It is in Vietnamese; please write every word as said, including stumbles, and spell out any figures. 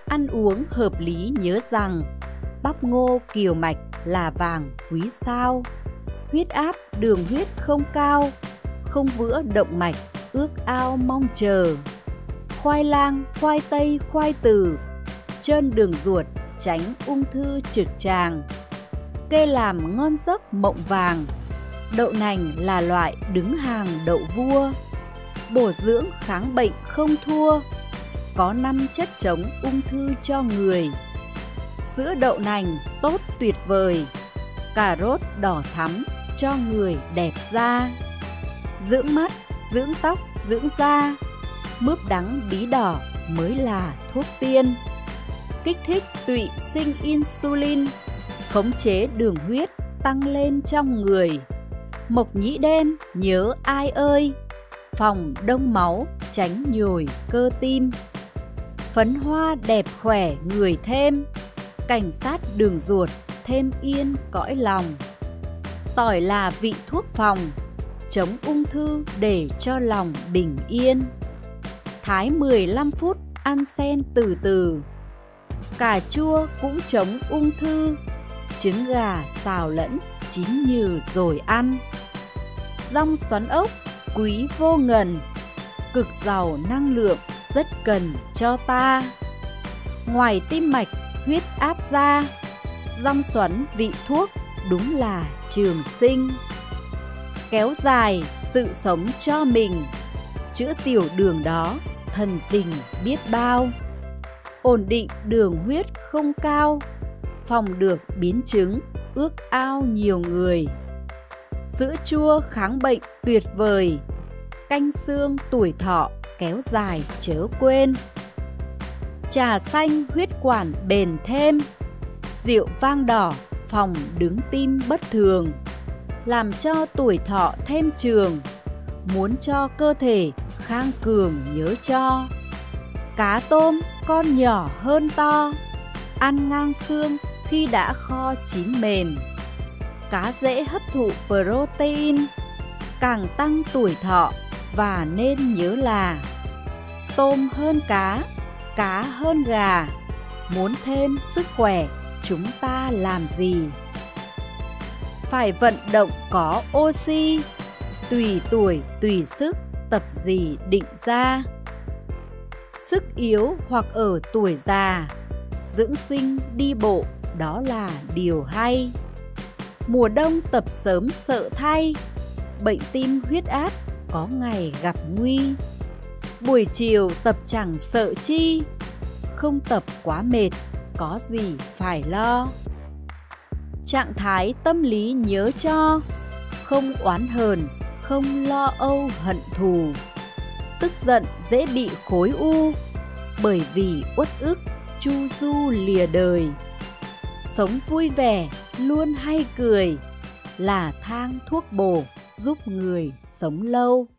Ăn uống hợp lý nhớ rằng bắp ngô kiều mạch là vàng quý sao. Huyết áp đường huyết không cao, không vữa động mạch ước ao mong chờ. Khoai lang, khoai tây, khoai từ, trơn đường ruột tránh ung thư trực tràng. Kê làm ngon giấc mộng vàng, đậu nành là loại đứng hàng đậu vua. Bổ dưỡng kháng bệnh không thua, có năm chất chống ung thư cho người. Sữa đậu nành tốt tuyệt vời, cà rốt đỏ thắm cho người đẹp da. Dưỡng mắt, dưỡng tóc, dưỡng da, mướp đắng bí đỏ mới là thuốc tiên. Kích thích tụy sinh insulin, khống chế đường huyết tăng lên trong người. Mộc nhĩ đen nhớ ai ơi, phòng đông máu tránh nhồi cơ tim. Phấn hoa đẹp khỏe người thêm, cảnh sát đường ruột thêm yên cõi lòng. Tỏi là vị thuốc phòng, chống ung thư để cho lòng bình yên. Thái mười lăm phút ăn sen từ từ. Cà chua cũng chống ung thư, trứng gà xào lẫn chín nhừ rồi ăn. Rong xoắn ốc quý vô ngần, cực giàu năng lượng rất cần cho ta. Ngoài tim mạch huyết áp ra, rong xoắn vị thuốc đúng là trường sinh. Kéo dài sự sống cho mình, chữa tiểu đường đó thần tình biết bao. Ổn định đường huyết không cao, phòng được biến chứng ước ao nhiều người. Sữa chua kháng bệnh tuyệt vời, canh xương tuổi thọ kéo dài chớ quên. Trà xanh huyết quản bền thêm, rượu vang đỏ phòng đứng tim bất thường, làm cho tuổi thọ thêm trường. Muốn cho cơ thể khang cường nhớ cho. Cá tôm con nhỏ hơn to, ăn ngang xương khi đã kho chín mềm. Cá dễ hấp thụ protein, càng tăng tuổi thọ và nên nhớ là tôm hơn cá, cá hơn gà. Muốn thêm sức khỏe chúng ta làm gì? Phải vận động có oxy, tùy tuổi tùy sức tập gì định ra. Sức yếu hoặc ở tuổi già, dưỡng sinh đi bộ đó là điều hay. Mùa đông tập sớm sợ thay, bệnh tim huyết áp có ngày gặp nguy. Buổi chiều tập chẳng sợ chi, không tập quá mệt có gì phải lo. Trạng thái tâm lý nhớ cho, không oán hờn, không lo âu hận thù. Tức giận dễ bị khối u, bởi vì uất ức chu du lìa đời. Sống vui vẻ luôn hay cười, là thang thuốc bổ giúp người sống lâu.